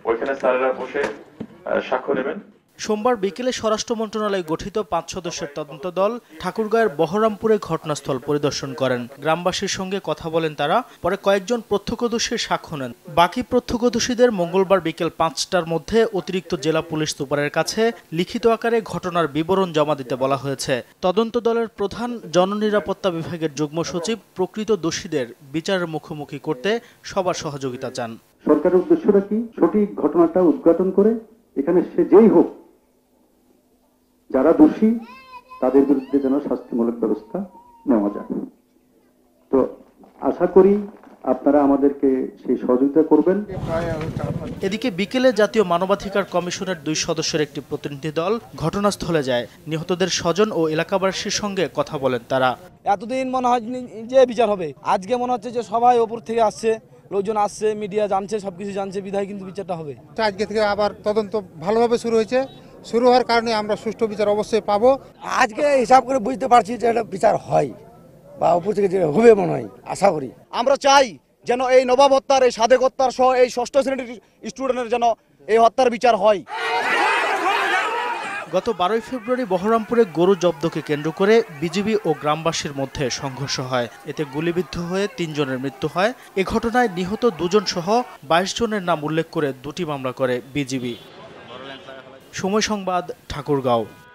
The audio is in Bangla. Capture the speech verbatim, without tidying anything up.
ওইখানে স্যারেরা বসে সাক্ষ্য নেবেন। সোমবার বিকেলে স্বরাষ্ট্র মন্ত্রণালয় গঠিত পাঁচ সদস্যের তদন্ত দল ঠাকুরগাঁয়ের বহরমপুরে ঘটনাস্থল পরিদর্শন করেন। গ্রামবাসীর সঙ্গে কথা বলেন তারা। পরে কয়েকজন প্রত্যক্ষদর্শীর সাক্ষ্য নেন। বাকি প্রত্যক্ষদর্শীদের মঙ্গলবার বিকেল পাঁচটার মধ্যে অতিরিক্ত জেলা পুলিশ সুপারের কাছে লিখিত আকারে ঘটনার বিবরণ জমা দিতে বলা হয়েছে। তদন্ত দলের প্রধান জননিরাপত্তা বিভাগের যুগ্ম সচিব প্রকৃত দোষীদের বিচারের মুখোমুখি করতে সবার সহযোগিতা চান। সরকারের উদ্দেশ্যটা কি? সঠিক ঘটনাটা উদ্ঘাটন করে এখানে সে যেই হোক, যারা দোষী তাদের বিরুদ্ধে যেন শাস্তিমূলক ব্যবস্থা নেওয়া যায়। তো আশা করি আপনারা আমাদেরকে সেই সহযোগিতা করবেন। এদিকে বিকেলে জাতীয় মানবাধিকার কমিশনের দুই সদস্যের একটি প্রতিনিধি দল ঘটনাস্থলে যায়। নিহতদের স্বজন ও এলাকাবাসীর সঙ্গে কথা বলেন তারা। এতদিন মনে হয় যে বিচার হবে, আজকে মনে হচ্ছে যে সবাই ওপর থেকে আসছে, লোকজন আসছে, মিডিয়া জানছে, সবকিছু জানছে, বিধায় কিন্তু বিচারটা হবে। আজকে থেকে আবার তদন্ত ভালোভাবে শুরু হয়েছে। শুরু হওয়ার কারণে আমরা সুষ্ঠু বিচার অবশ্যই পাবো। আজকে হিসাব করে বুঝতে পারছি যে এটা বিচার হয় বা উপর থেকে যে হবে মনে হয়, আশা করি। আমরা চাই যেন এই নবাব হত্যার, এই সাদেক হত্যার সহ এই ষষ্ঠ শ্রেণীর স্টুডেন্টের যেন এই হত্যার বিচার হয়। গত বারোই ফেব্রুয়ারি বহরমপুরে গরু জব্দকে কেন্দ্র করে বিজিবি ও গ্রামবাসীর মধ্যে সংঘর্ষ হয়। এতে গুলিবিদ্ধ হয়ে তিনজনের মৃত্যু হয়। এ ঘটনায় নিহত দুজন সহ বাইশ জনের নাম উল্লেখ করে দুটি মামলা করে বিজিবি। সময় সংবাদ, ঠাকুরগাঁও।